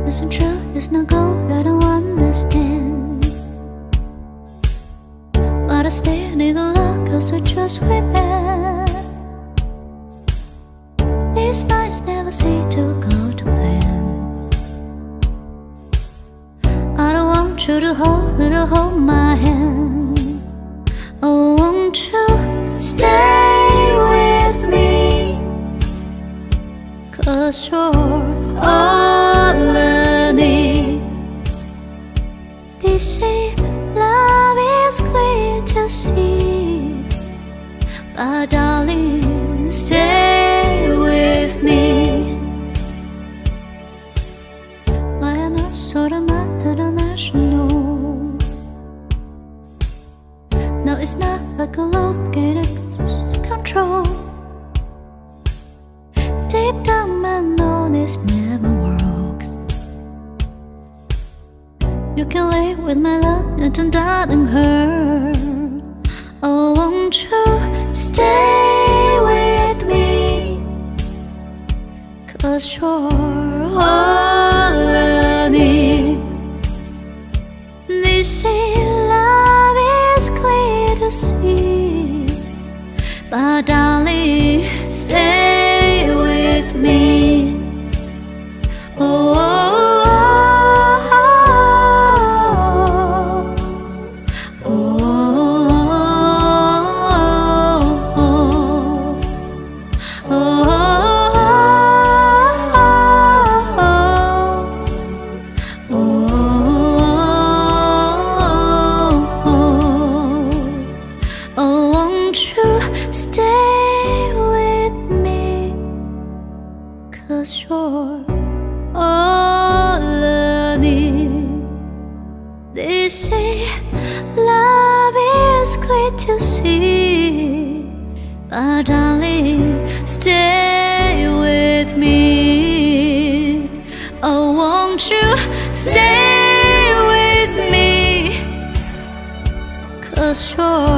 isn't true, it's no good, I don't understand. But I still need a look, cause we just way back. These nights never seem to go to plan. I don't want you to hold my hand. Oh, won't you stay with me? Cause you're all I need. They say love is clear to see, but darling, stay with me. I am not sort of international. No, it's not like a located control. Deep down I know this never works. You can live with my love and it doesn't hurt. Oh, won't you stay with me? Cause you're all I need. They say love is clear to see, but darling, stay with me. Oh, oh, oh, oh, won't you stay with me? Cause you're all I need. They say love is clear to see, but darling, stay with me. Oh, won't you stay with me? Cause you're